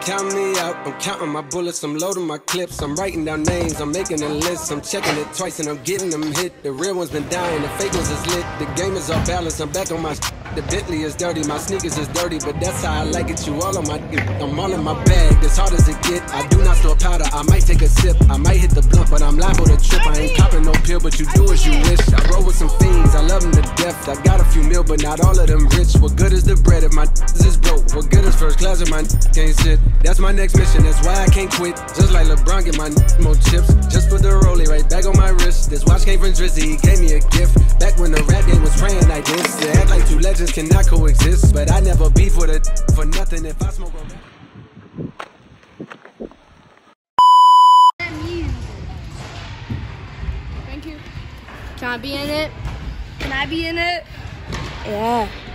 counting me out, I'm counting my bullets, I'm loading my clips, I'm writing down names, I'm making a list, I'm checking it twice and I'm getting them hit. The real ones been dying, the fake ones is lit. The game is off balance, I'm back on my The Bentley is dirty, my sneakers is dirty, but that's how I like it. You all on my I'm all in my bag, as hard as it get. I do not store powder, I might take a sip, I might hit the blunt, but I'm liable to trip. I ain't copping no pill, but you do as you wish. I roll with some fiends, I love them to death. I got a few mil, but not all of them rich. What good is the bread if my is broke? What good is first class if my can't sit? That's my next mission, that's why I can't quit. Just like LeBron, get my more chips. Just put the rollie right back on my wrist. This watch came from Drizzy, he gave me a gift. Back when the rap game was praying like this. To act like two legends cannot coexist, but I never beef with it for nothing if I smoke a Thank you. Can I be in it? Can I be in it? Yeah.